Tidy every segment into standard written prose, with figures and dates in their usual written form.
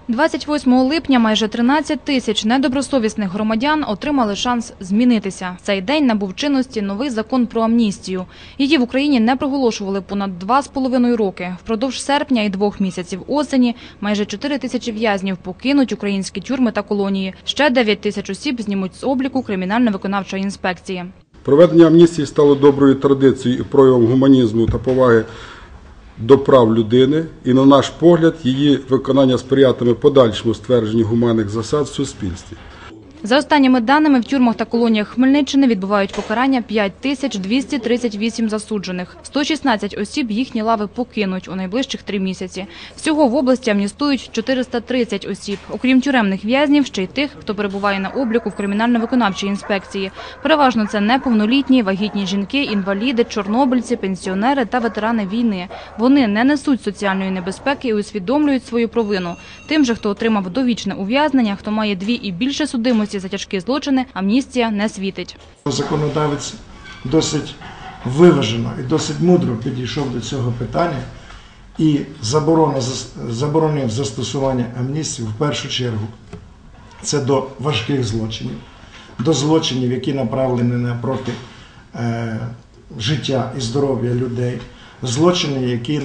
28 липня майже 13 тисяч недобросовісних громадян отримали шанс змінитися. В цей день набув чинності новий закон про амністію. Її в Україні не проголошували понад 2,5 роки. Впродовж серпня і 2 місяців осені майже 4 тисячі в'язнів покинуть українські тюрми та колонії. Ще 9 тисяч осіб знімуть з обліку кримінально-виконавчої інспекції. Проведення амністії стало доброю традицією і проявом гуманізму та поваги до прав людини, і, на наш погляд, її виконання сприятиме подальшому ствердженню гуманних засад в суспільстві. За останніми даними, в тюрмах та колоніях Хмельниччини відбувають покарання 5238 засуджених. 116 осіб їхні лави покинуть у найближчих 3 місяці. Всього в області амністують 430 осіб. Окрім тюремних в'язнів, ще й тих, хто перебуває на обліку в кримінально-виконавчій інспекції. Переважно це неповнолітні, вагітні жінки, інваліди, чорнобильці, пенсіонери та ветерани війни. Вони не несуть соціальної небезпеки і усвідомлюють свою провину. Тим же, хто отримав довічне ув'язнення, хто має 2 і більше судимості за тяжкі злочини, амністія не світить. Законодавець досить виважено і досить мудро підійшов до цього питання і заборонив застосування амністії в першу чергу. Це до важких злочинів, до злочинів, які направлені проти життя і здоров'я людей, злочини, які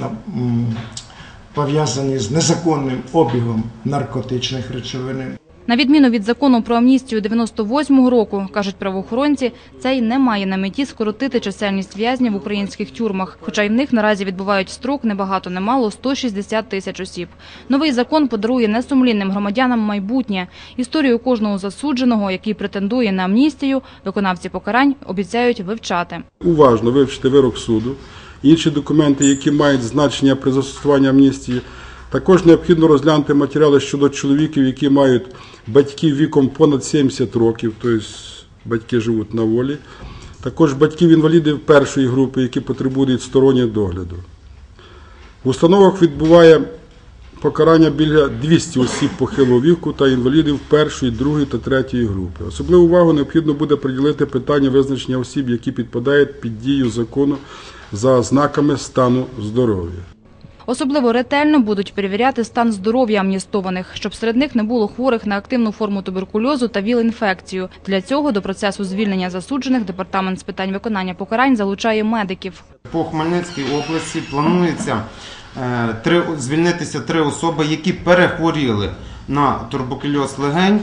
пов'язані з незаконним обігом наркотичних речовин. На відміну від закону про амністію 98-го року, кажуть правоохоронці, цей не має на меті скоротити чисельність в'язнів в українських тюрмах, хоча й в них наразі відбувають строк небагато-немало 160 тисяч осіб. Новий закон подарує несумлінним громадянам майбутнє. Історію кожного засудженого, який претендує на амністію, виконавці покарань обіцяють вивчати. Уважно вивчити вирок суду, інші документи, які мають значення при застосуванні амністії. Також необхідно розглянути матеріали щодо чоловіків, які мають батьків віком понад 70 років, тобто батьки живуть на волі. Також батьків-інвалідів першої групи, які потребують стороннього догляду. В установах відбуває покарання біля 200 осіб похилого віку та інвалідів першої, другої та третьої групи. Особливу увагу необхідно буде приділити питання визначення осіб, які підпадають під дію закону за ознаками стану здоров'я. Особливо ретельно будуть перевіряти стан здоров'я амністованих, щоб серед них не було хворих на активну форму туберкульозу та ВІЛ-інфекцію. Для цього до процесу звільнення засуджених Департамент з питань виконання покарань залучає медиків. По Хмельницькій області планується звільнитися 3 особи, які перехворіли на туберкульоз легень.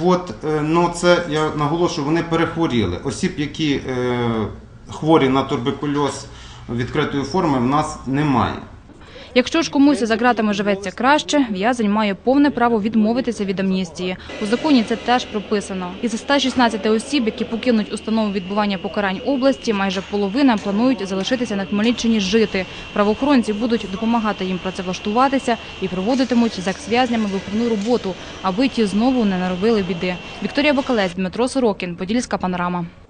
Це, я наголошую, вони перехворіли. Осіб, які хворі на туберкульоз відкритої форми, в нас немає. Якщо ж комусь за ґратами живеться краще, в'язень має повне право відмовитися від амністії. У законі це теж прописано. Із 116 осіб, які покинуть установу відбування покарань області, майже половина планують залишитися на Хмельниччині жити. Правоохоронці будуть допомагати їм працевлаштуватися і проводитимуть з екс-в'язнями виховну роботу, аби ті знову не наробили біди. Вікторія Бакалець, Дмитро Сорокін, Подільська панорама.